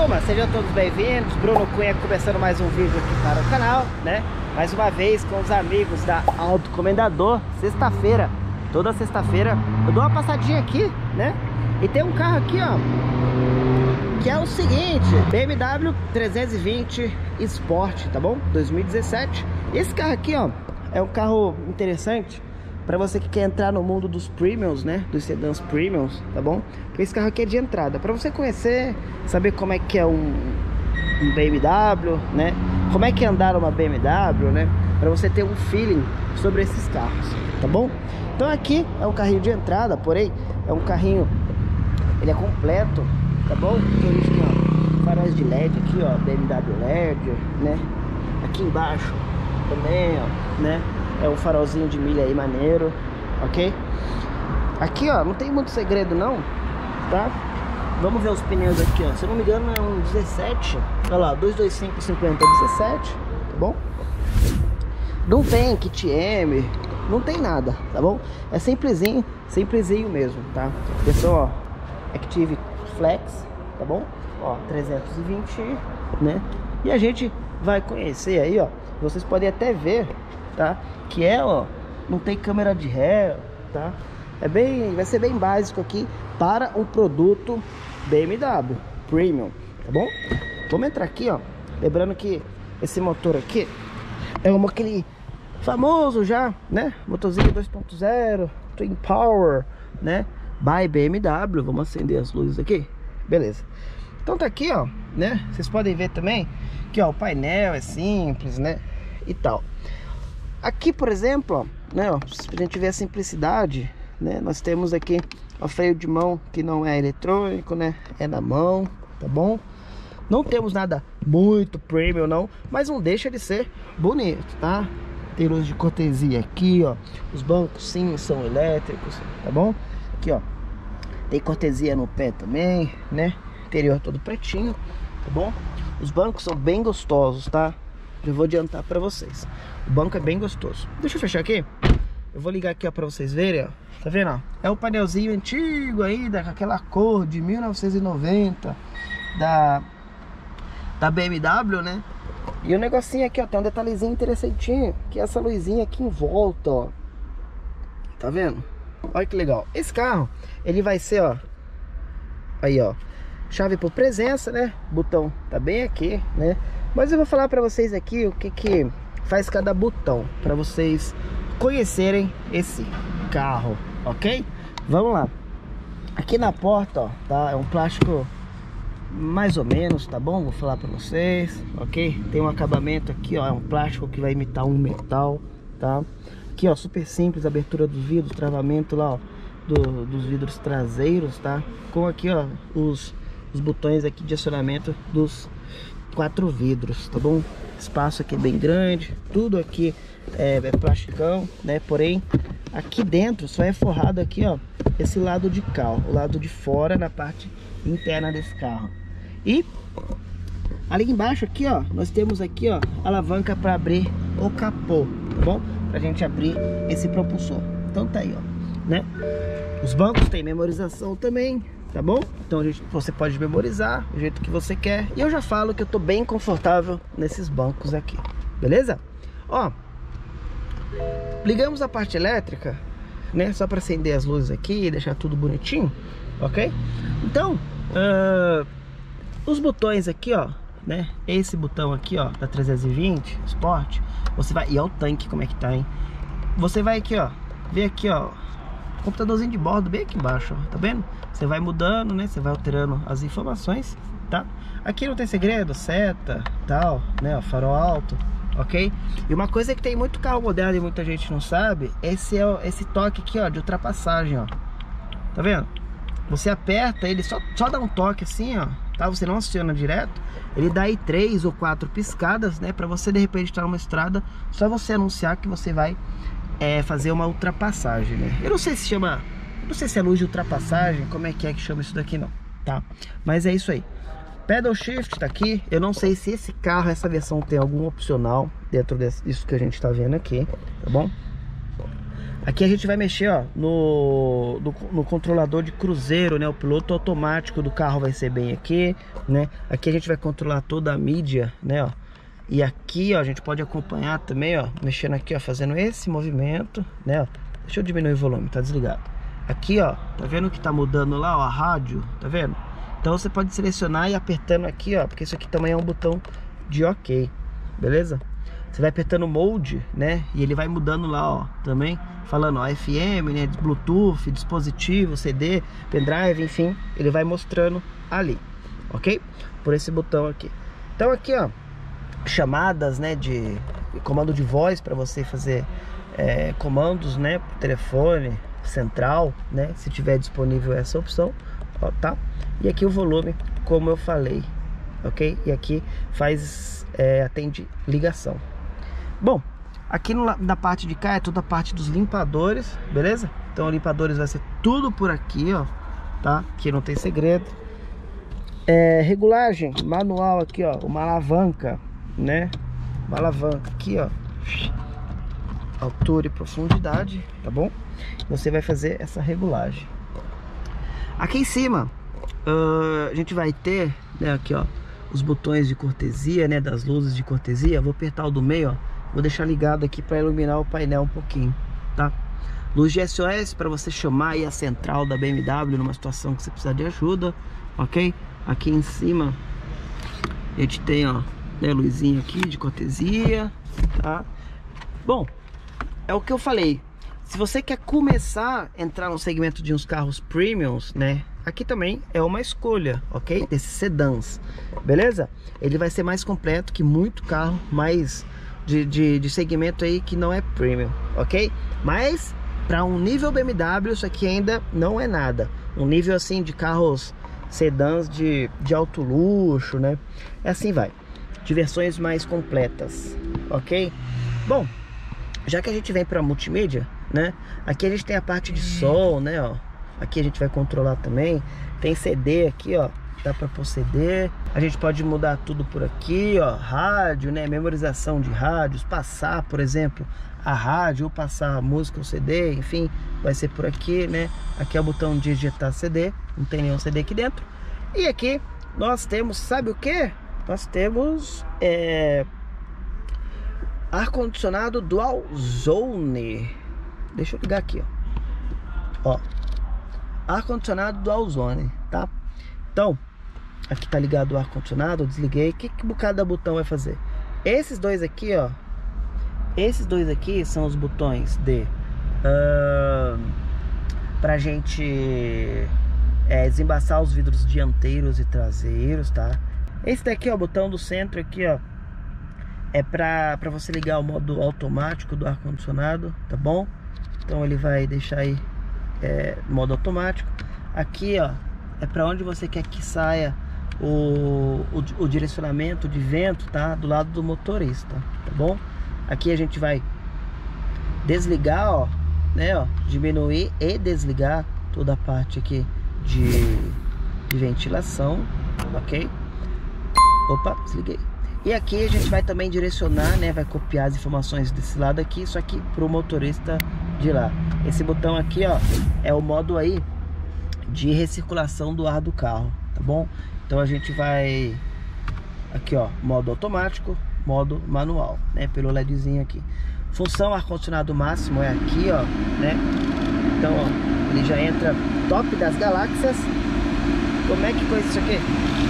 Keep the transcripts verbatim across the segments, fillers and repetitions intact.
turma, sejam todos bem-vindos. Bruno Cunha começando mais um vídeo aqui para o canal, né? Mais uma vez com os amigos da Auto Comendador. Sexta-feira, toda sexta-feira eu dou uma passadinha aqui, né? E tem um carro aqui, ó, que é o seguinte, B M W trezentos e vinte Sport, tá bom? dois mil e dezessete. Esse carro aqui, ó, é um carro interessante para você que quer entrar no mundo dos premiums, né? Dos sedãs premiums, tá bom? Porque esse carro aqui é de entrada, para você conhecer, saber como é que é um, um B M W, né? Como é que é andar uma B M W, né? Para você ter um feeling sobre esses carros, tá bom? Então aqui é um carrinho de entrada, porém é um carrinho, ele é completo, tá bom? Então a gente tem, ó, faróis de L E D aqui, ó, B M W L E D, né? Aqui embaixo também, ó, né? É um farolzinho de milha aí maneiro, ok? Aqui, ó, não tem muito segredo não, tá? Vamos ver os pneus aqui, ó. Se eu não me engano é um dezessete. Olha lá, duzentos e vinte e cinco cinquenta dezessete, tá bom? Não tem kit M, não tem nada, tá bom? É simplesinho, simplesinho mesmo, tá? Atenção, ó, Active Flex, tá bom? Ó, trezentos e vinte, né? E a gente vai conhecer aí, ó. Vocês podem até ver, tá? Que é, ó, não tem câmera de ré, tá? É bem, vai ser bem básico aqui para um produto B M W Premium, tá bom? Vamos entrar aqui, ó. Lembrando que esse motor aqui é um aquele famoso já, né? Motorzinho dois ponto zero, Twin Power, né? By B M W. Vamos acender as luzes aqui, beleza? Então tá aqui, ó, né? Vocês podem ver também que, ó, o painel é simples, né? E tal. Aqui, por exemplo, ó, né, ó, pra gente ver a simplicidade, né? Nós temos aqui o freio de mão que não é eletrônico, né? É na mão, tá bom? Não temos nada muito premium não, mas não deixa de ser bonito, tá? Tem luz de cortesia aqui, ó. Os bancos sim são elétricos, tá bom? Aqui, ó, tem cortesia no pé também, né? Interior todo pretinho, tá bom? Os bancos são bem gostosos, tá? Eu vou adiantar pra vocês. O banco é bem gostoso. Deixa eu fechar aqui. Eu vou ligar aqui, ó, pra vocês verem, ó. Tá vendo, ó? É o painelzinho antigo ainda, com aquela cor de mil novecentos e noventa da, da B M W, né? E o negocinho aqui, ó, tem um detalhezinho interessantinho, que é essa luzinha aqui em volta, ó. Tá vendo? Olha que legal. Esse carro, ele vai ser, ó, aí, ó, chave por presença, né? O botão tá bem aqui, né? Mas eu vou falar pra vocês aqui o que que faz cada botão, pra vocês conhecerem esse carro, ok? Vamos lá. Aqui na porta, ó, tá? É um plástico mais ou menos, tá bom? Vou falar pra vocês, ok? Tem um acabamento aqui, ó, é um plástico que vai imitar um metal, tá? Aqui, ó, super simples, abertura dos vidros, travamento lá, ó, do, dos vidros traseiros, tá? Com aqui, ó, os, os botões aqui de acionamento dos quatro vidros, tá bom? Espaço aqui é bem grande, tudo aqui é, é plasticão, né? Porém, aqui dentro só é forrado aqui, ó, esse lado de cá, ó, o lado de fora na parte interna desse carro. E ali embaixo aqui, ó, nós temos aqui, ó, alavanca para abrir o capô, tá bom? Pra gente abrir esse propulsor. Então tá aí, ó, né? Os bancos tem memorização também, tá bom? Então a gente, você pode memorizar do jeito que você quer. E eu já falo que eu tô bem confortável nesses bancos aqui, beleza? Ó, ligamos a parte elétrica, né? Só para acender as luzes aqui e deixar tudo bonitinho, ok? Então, uh, os botões aqui, ó, né? Esse botão aqui, ó, da trezentos e vinte Sport, você vai... E olha o tanque como é que tá, hein? Você vai aqui, ó, ver aqui, ó, computadorzinho de bordo bem aqui embaixo, ó, tá vendo? Você vai mudando, né? Você vai alterando as informações, tá? Aqui não tem segredo, seta, tal, né? Farol alto, ok? E uma coisa que tem muito carro moderno e muita gente não sabe, esse é o, esse toque aqui, ó, de ultrapassagem, ó. Tá vendo? Você aperta ele, só, só dá um toque assim, ó, tá? Você não aciona direto. Ele dá aí três ou quatro piscadas, né? Pra você de repente estar numa estrada, só você anunciar que você vai é, fazer uma ultrapassagem, né? Eu não sei se chama... Não sei se é luz de ultrapassagem, como é que é que chama isso daqui não, tá? Mas é isso aí. Pedal shift tá aqui. Eu não sei se esse carro, essa versão tem algum opcional dentro disso que a gente tá vendo aqui, tá bom? Aqui a gente vai mexer, ó, no, no, no controlador de cruzeiro, né? O piloto automático do carro vai ser bem aqui, né? Aqui a gente vai controlar toda a mídia, né, ó. E aqui, ó, a gente pode acompanhar também, ó, mexendo aqui, ó, fazendo esse movimento, né, ó. Deixa eu diminuir o volume, tá desligado. Aqui, ó, tá vendo que tá mudando lá, ó, a rádio, tá vendo? Então você pode selecionar e apertando aqui, ó, porque isso aqui também é um botão de OK, beleza? Você vai apertando Mode, né? E ele vai mudando lá, ó, também, falando, ó, F M, né? Bluetooth, dispositivo, C D, pendrive, enfim, ele vai mostrando ali, ok? Por esse botão aqui. Então aqui, ó, chamadas, né? De comando de voz para você fazer é, comandos, né? Por telefone central, né? Se tiver disponível essa opção, ó, tá? E aqui o volume, como eu falei, ok? E aqui faz, é, atende ligação. Bom, aqui no, na parte de cá é toda a parte dos limpadores, beleza? Então limpadores vai ser tudo por aqui, ó, tá? Aqui não tem segredo. É, regulagem manual aqui, ó, uma alavanca, né? Uma alavanca aqui, ó, altura e profundidade, tá bom? Você vai fazer essa regulagem. Aqui em cima, uh, a gente vai ter, né, aqui, ó, os botões de cortesia, né, das luzes de cortesia. Vou apertar o do meio, ó. Vou deixar ligado aqui para iluminar o painel um pouquinho, tá? Luz de S O S para você chamar aí a central da B M W numa situação que você precisar de ajuda, ok? Aqui em cima a gente tem, ó, né, luzinha aqui de cortesia, tá? Bom, é o que eu falei. Se você quer começar a entrar no segmento de uns carros premiums, né? Aqui também é uma escolha, ok? Desses sedãs, beleza? Ele vai ser mais completo que muito carro, mais de, de, de segmento aí que não é premium, ok? Mas para um nível B M W isso aqui ainda não é nada. Um nível assim de carros sedãs de, de alto luxo, né? É assim vai. De versões mais completas, ok? Bom, já que a gente vem para multimídia, né? Aqui a gente tem a parte de som, né? Ó, aqui a gente vai controlar também. Tem C D aqui, ó. Dá para pôr C D. A gente pode mudar tudo por aqui, ó. Rádio, né? Memorização de rádios. Passar, por exemplo, a rádio ou passar a música ou C D. Enfim, vai ser por aqui, né? Aqui é o botão de ejetar C D. Não tem nenhum C D aqui dentro. E aqui nós temos, sabe o que? Nós temos é, ar-condicionado Dual Zone. Deixa eu ligar aqui, ó. Ó, ar-condicionado Dual Zone, tá? Então, aqui tá ligado o ar-condicionado, eu desliguei. O que que cada botão vai fazer? Esses dois aqui, ó. Esses dois aqui são os botões de uh, pra gente é, desembaçar os vidros dianteiros e traseiros, tá? Esse daqui, ó, o botão do centro aqui, ó, é pra, pra você ligar o modo automático do ar-condicionado, tá bom? Então ele vai deixar aí é, modo automático. Aqui, ó, é para onde você quer que saia o, o, o direcionamento de vento, tá? Do lado do motorista, tá bom? Aqui a gente vai desligar, ó, né, ó, diminuir e desligar toda a parte aqui de, de ventilação, ok? Opa, desliguei. E aqui a gente vai também direcionar, né? Vai copiar as informações desse lado aqui, só que pro motorista de lá. Esse botão aqui, ó, é o modo aí de recirculação do ar do carro, tá bom? Então a gente vai aqui, ó, modo automático, modo manual, né? Pelo LEDzinho aqui. Função ar-condicionado máximo é aqui, ó, né? Então, ó, ele já entra top das galáxias. Como é que coisa isso aqui?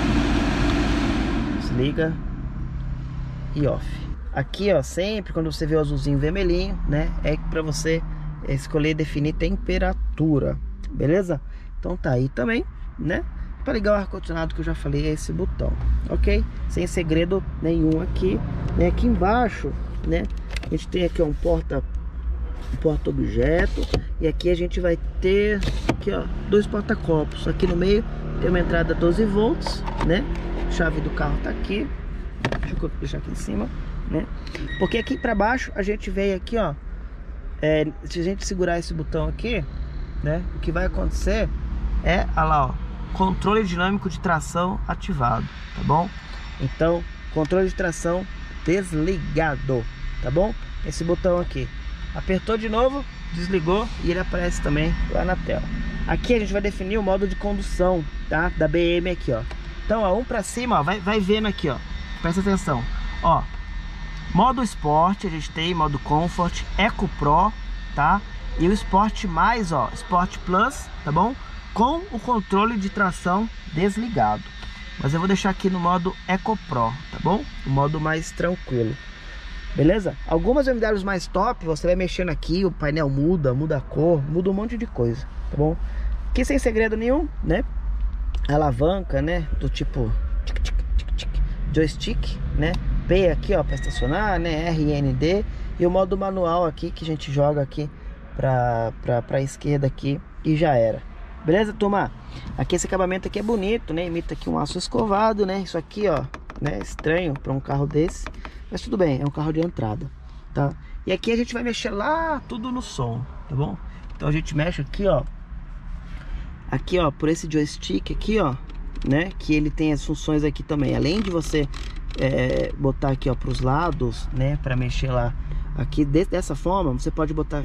Desliga e off. Aqui, ó, sempre quando você vê o azulzinho vermelhinho, né, é para você escolher definir temperatura, beleza? Então tá aí também, né? Para ligar o ar-condicionado, que eu já falei, é esse botão, ok? Sem segredo nenhum aqui, né? Aqui embaixo, né, a gente tem aqui, ó, um porta um porta objeto, e aqui a gente vai ter aqui, ó, dois porta-copos. Aqui no meio tem uma entrada doze volts, né? Chave do carro tá aqui. Deixa eu deixar aqui em cima, né? Porque aqui para baixo a gente veio aqui, ó, é, se a gente segurar esse botão aqui, né, o que vai acontecer é, olha lá, ó, controle dinâmico de tração ativado, tá bom? Então, controle de tração desligado, tá bom? Esse botão aqui. Apertou de novo, desligou e ele aparece também lá na tela. Aqui a gente vai definir o modo de condução, tá? Da B M aqui, ó. Então, ó, um pra cima, ó, vai, vai vendo aqui, ó. Presta atenção, ó. Modo Sport, a gente tem modo Comfort, Eco Pro, tá? E o Sport mais, ó, Sport Plus, tá bom? Com o controle de tração desligado. Mas eu vou deixar aqui no modo Eco Pro, tá bom? O modo mais tranquilo. Beleza? Algumas B M Ws mais top, você vai mexendo aqui, o painel muda, muda a cor, muda um monte de coisa, tá bom? Aqui sem segredo nenhum, né? Alavanca, né? Do tipo tic, tic, tic, tic, joystick, né? P aqui, ó, para estacionar, né? R N D. E o modo manual aqui, que a gente joga aqui pra, pra, pra esquerda aqui e já era. Beleza, turma? Aqui esse acabamento aqui é bonito, né? Imita aqui um aço escovado, né? Isso aqui, ó, né? Estranho para um carro desse. Mas tudo bem, é um carro de entrada, tá? E aqui a gente vai mexer lá tudo no som, tá bom? Então a gente mexe aqui, ó. Aqui, ó, por esse joystick aqui, ó, né? Que ele tem as funções aqui também. Além de você é, botar aqui, ó, pros lados, né? Pra mexer lá. Aqui, de, dessa forma, você pode botar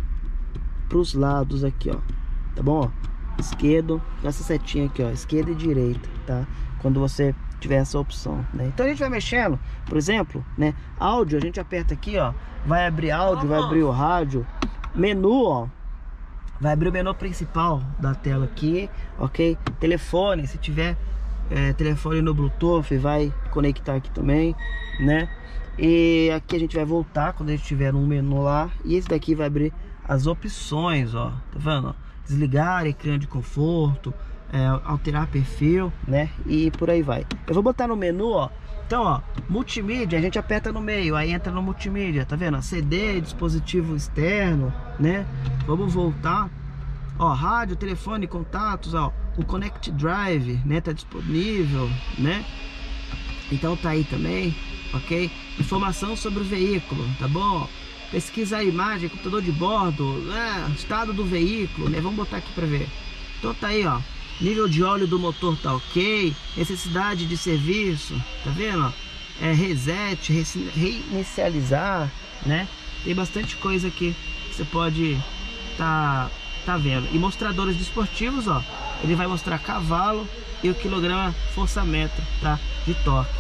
pros lados aqui, ó. Tá bom, ó? Esquerdo, essa setinha aqui, ó, esquerda e direita, tá? Quando você tiver essa opção, né? Então a gente vai mexendo, por exemplo, né? Áudio, a gente aperta aqui, ó, vai abrir áudio, vai abrir o rádio. Menu, ó, vai abrir o menu principal da tela aqui, ok? Telefone, se tiver é, telefone no Bluetooth, vai conectar aqui também, né? E aqui a gente vai voltar quando a gente tiver um menu lá. E esse daqui vai abrir as opções, ó, tá vendo? Desligar ecrã de conforto, é, alterar perfil, né? E por aí vai. Eu vou botar no menu, ó. Então, ó, multimídia, a gente aperta no meio, aí entra no multimídia, tá vendo? C D, dispositivo externo, né? Vamos voltar. Ó, rádio, telefone, contatos, ó. O Connect Drive, né? Tá disponível, né? Então tá aí também, ok? Informação sobre o veículo, tá bom? Pesquisa a imagem, computador de bordo, é, estado do veículo, né? Vamos botar aqui pra ver. Então tá aí, ó. Nível de óleo do motor tá ok. Necessidade de serviço, tá vendo? Ó? É, reset, reinicializar, né? Tem bastante coisa aqui que você pode tá, tá vendo. E mostradores desportivos, ó. Ele vai mostrar cavalo e o quilograma força-metro, tá? De torque.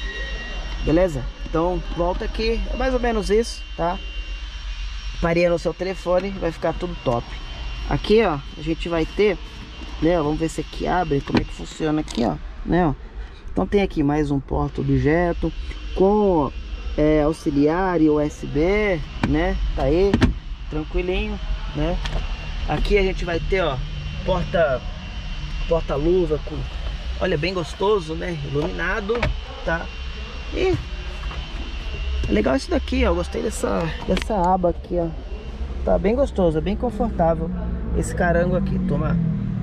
Beleza? Então volta aqui, é mais ou menos isso, tá? Pareia no seu telefone, vai ficar tudo top. Aqui, ó, a gente vai ter, né? Vamos ver se aqui abre, como é que funciona aqui, ó, né? Ó. Então tem aqui mais um porta-objeto com é, auxiliar e U S B, né? Tá aí, tranquilinho, né? Aqui a gente vai ter, ó, porta, porta-luva com, olha, bem gostoso, né? Iluminado, tá? E é legal isso daqui, ó. Eu gostei dessa, dessa aba aqui, ó. Tá bem gostoso, bem confortável esse carango aqui, toma.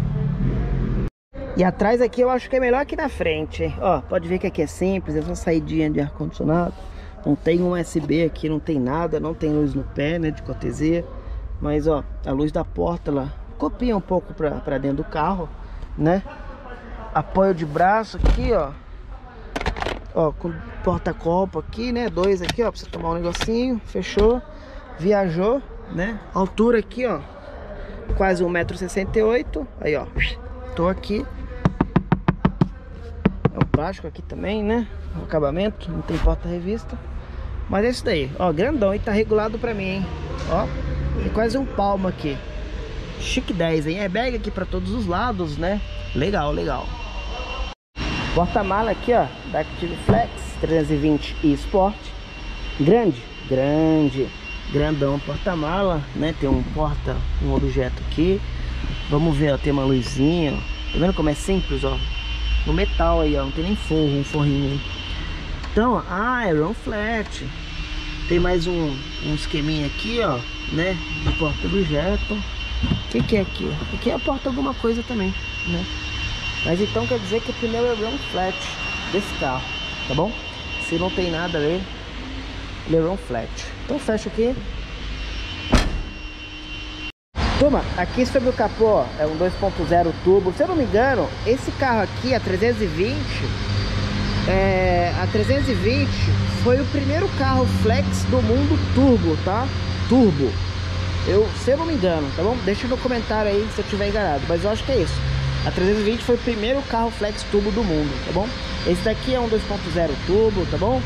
E atrás aqui eu acho que é melhor que na frente, hein? Ó, pode ver que aqui é simples, é só saidinha de ar-condicionado. Não tem um U S B aqui, não tem nada, não tem luz no pé, né, de cortesia. Mas, ó, a luz da porta, ela copia um pouco pra, pra dentro do carro, né? Apoio de braço aqui, ó. Ó, com porta-copo aqui, né? Dois aqui, ó, pra você tomar um negocinho. Fechou. Viajou, né? Altura aqui, ó, quase um metro e sessenta e oito. Aí, ó, tô aqui. É um plástico aqui também, né? O acabamento, não tem porta-revista. Mas é isso daí, ó, grandão. E tá regulado pra mim, hein? Ó, tem quase um palmo aqui. Chique dez, hein? Airbag aqui pra todos os lados, né? Legal, legal. Porta-mala aqui, ó, da Active Flex trezentos e vinte e Sport. Grande, grande, grandão porta-mala, né? Tem um porta, um objeto aqui. Vamos ver, ó, tem uma luzinha, ó. Tá vendo como é simples, ó? No metal aí, ó, não tem nem forro, um forrinho. Então, ó, ah, é run flat. Tem mais um, um esqueminha aqui, ó, né? De porta-objeto. O que que é aqui? Aqui é a porta alguma coisa também, né? Mas então quer dizer que o pneu é run flat desse carro, tá bom? Se não tem nada ali, ele é run flat. Então fecha aqui. Turma, aqui sobre o capô, ó, é um dois ponto zero turbo. Se eu não me engano, esse carro aqui, a trezentos e vinte, é, a trezentos e vinte foi o primeiro carro flex do mundo turbo, tá? turbo. Eu, se eu não me engano, tá bom? Deixa no comentário aí se eu estiver enganado, mas eu acho que é isso. A trezentos e vinte foi o primeiro carro flex turbo do mundo, tá bom? Esse daqui é um dois ponto zero turbo, tá bom?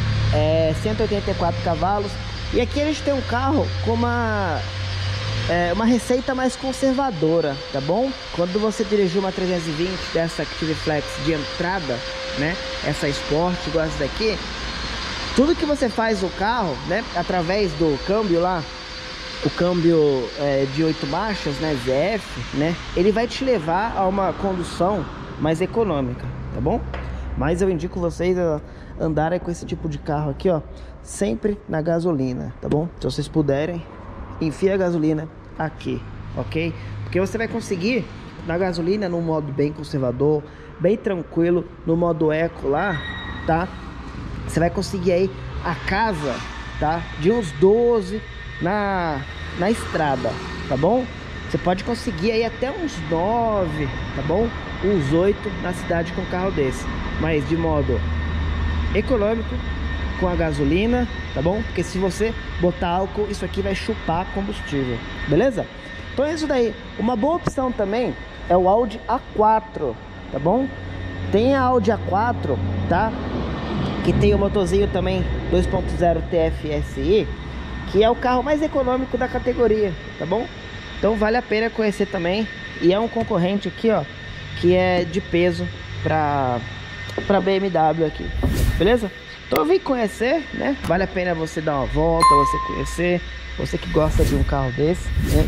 É cento e oitenta e quatro cavalos. E aqui a gente tem um carro com uma é, uma receita mais conservadora, tá bom? Quando você dirigir uma trezentos e vinte dessa Active Flex de entrada, né? Essa Sport, igual essa daqui, tudo que você faz no carro, né? Através do câmbio lá, o câmbio é, de oito marchas, né? Z F, né? Ele vai te levar a uma condução mais econômica, tá bom? Mas eu indico vocês a andarem com esse tipo de carro aqui, ó, sempre na gasolina, tá bom? Se vocês puderem, enfia a gasolina aqui, ok? Porque você vai conseguir na gasolina no modo bem conservador, bem tranquilo, no modo eco lá, tá? Você vai conseguir aí a casa, tá? De uns doze na, na estrada, tá bom? Você pode conseguir aí até uns nove, tá bom? Uns oito na cidade com um carro desse. Mas de modo econômico, com a gasolina, tá bom? Porque se você botar álcool, isso aqui vai chupar combustível, beleza? Então é isso daí. Uma boa opção também é o Audi A quatro, tá bom? Tem a Audi A quatro, tá? Que tem o motorzinho também dois ponto zero T F S I, que é o carro mais econômico da categoria, tá bom? Então vale a pena conhecer também. E é um concorrente aqui, ó, que é de peso para para B M W aqui, beleza? Então eu vim conhecer, né? Vale a pena você dar uma volta, você conhecer, você que gosta de um carro desse, né?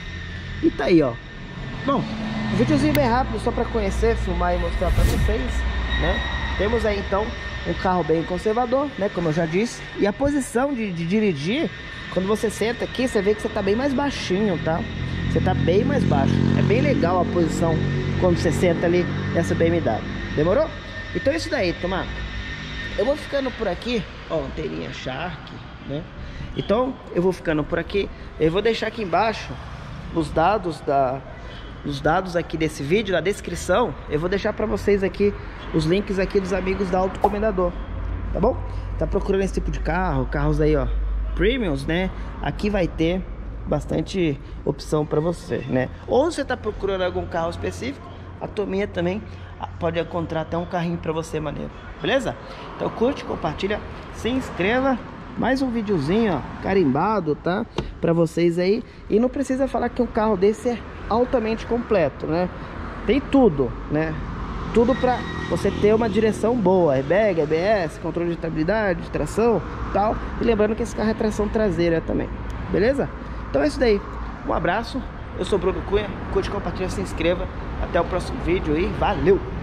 E tá aí, ó. Bom, um videozinho bem rápido só para conhecer, filmar e mostrar para vocês, né? Temos aí então um carro bem conservador, né? Como eu já disse. E a posição de, de dirigir, quando você senta aqui, você vê que você tá bem mais baixinho, tá? Você tá bem mais baixo. É bem legal a posição quando você senta ali nessa B M W. Demorou? Então é isso daí, turma. Eu vou ficando por aqui. Ó, anteninha Shark, né? Então eu vou ficando por aqui. Eu vou deixar aqui embaixo os dados da... os dados aqui desse vídeo, na descrição, eu vou deixar para vocês aqui os links aqui dos amigos da Auto Comendador, tá bom? Tá procurando esse tipo de carro, carros aí, ó, premiums, né? Aqui vai ter bastante opção para você, né? Ou você tá procurando algum carro específico, a turminha também pode encontrar até um carrinho para você maneiro, beleza? Então curte, compartilha, se inscreva. Mais um videozinho, ó, carimbado, tá? Pra vocês aí. E não precisa falar que um carro desse é altamente completo, né? Tem tudo, né? Tudo pra você ter uma direção boa. Airbag, A B S, controle de estabilidade, de tração, tal. E lembrando que esse carro é tração traseira também, beleza? Então é isso daí. Um abraço. Eu sou o Bruno Cunha. Curte, compartilha, se inscreva. Até o próximo vídeo e valeu!